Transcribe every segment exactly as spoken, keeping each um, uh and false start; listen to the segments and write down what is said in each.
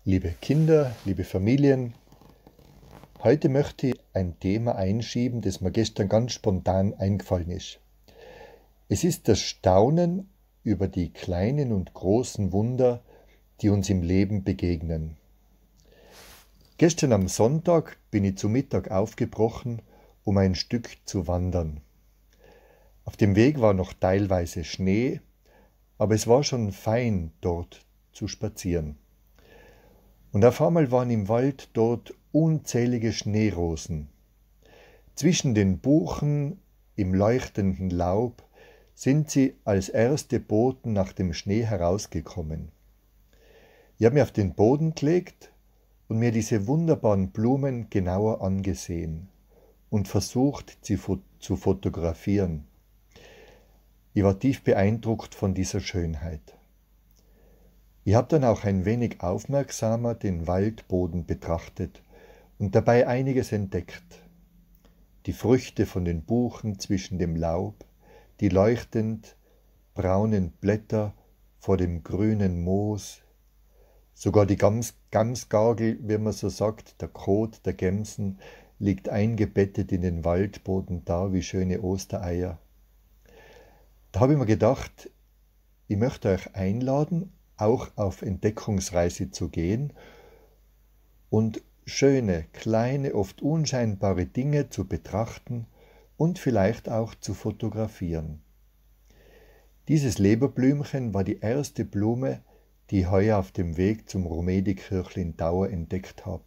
Liebe Kinder, liebe Familien, heute möchte ich ein Thema einschieben, das mir gestern ganz spontan eingefallen ist. Es ist das Staunen über die kleinen und großen Wunder, die uns im Leben begegnen. Gestern am Sonntag bin ich zu Mittag aufgebrochen, um ein Stück zu wandern. Auf dem Weg war noch teilweise Schnee, aber es war schon fein, dort zu spazieren. Und auf einmal waren im Wald dort unzählige Schneerosen. Zwischen den Buchen im leuchtenden Laub sind sie als erste Boten nach dem Schnee herausgekommen. Ich habe mich auf den Boden gelegt und mir diese wunderbaren Blumen genauer angesehen und versucht, sie zu fotografieren. Ich war tief beeindruckt von dieser Schönheit. Ich habe dann auch ein wenig aufmerksamer den Waldboden betrachtet und dabei einiges entdeckt. Die Früchte von den Buchen zwischen dem Laub, die leuchtend braunen Blätter vor dem grünen Moos, sogar die Gams, Gamsgargel, wie man so sagt, der Kot der Gämsen, liegt eingebettet in den Waldboden da wie schöne Ostereier. Da habe ich mir gedacht, ich möchte euch einladen, auch auf Entdeckungsreise zu gehen und schöne, kleine, oft unscheinbare Dinge zu betrachten und vielleicht auch zu fotografieren. Dieses Leberblümchen war die erste Blume, die ich heuer auf dem Weg zum Rumedi-Kirchli in Dauer entdeckt habe.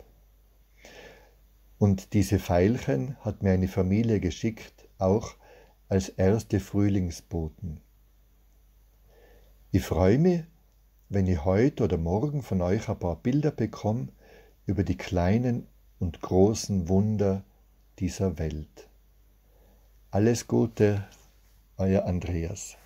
Und diese Veilchen hat mir eine Familie geschickt, auch als erste Frühlingsboten. Ich freue mich, wenn ich heute oder morgen von euch ein paar Bilder bekomme über die kleinen und großen Wunder dieser Welt. Alles Gute, euer Andreas.